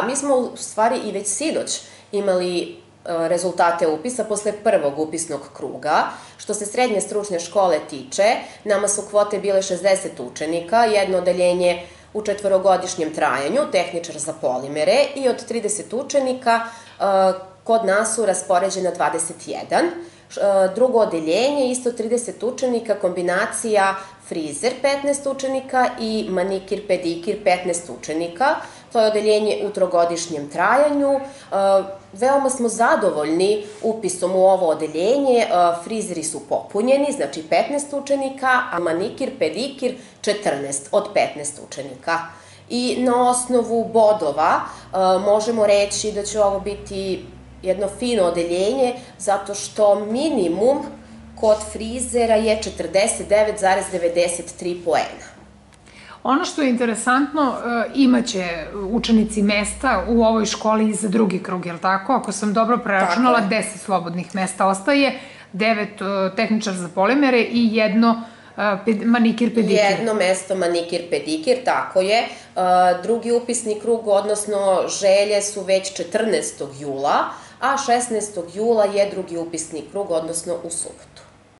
Mi smo u stvari i već sinoć imali rezultate upisa posle prvog upisnog kruga. Što se srednje stručne škole tiče, nama su kvote bile 60 učenika, jedno odeljenje u četvorogodišnjem trajanju, tehničar za polimere, i od 30 učenika kod nas su raspoređena 21. Drugo odeljenje, isto 30 učenika, kombinacija frizer 15 učenika i manikir, pedikir 15 učenika. To je odeljenje u trogodišnjem trajanju. Veoma smo zadovoljni upisom u ovo odeljenje. Frizeri su popunjeni, znači 15 učenika, a manikir, pedikir 14 od 15 učenika. I na osnovu bodova možemo reći da će ovo biti jedno fino odeljenje, zato što minimum kod frizera je 49,93 poena. Ono što je interesantno, imaće učenici mesta u ovoj školi i za drugi krug, je li tako? Ako sam dobro preračunala, 10 slobodnih mesta ostaje, 9 tehničar za polimere i jedno manikir, pedikir. Jedno mesto manikir, pedikir, tako je. Drugi upisni krug, odnosno želje su već 14. jula, a 16. jula je drugi upisni krug, odnosno u subotu.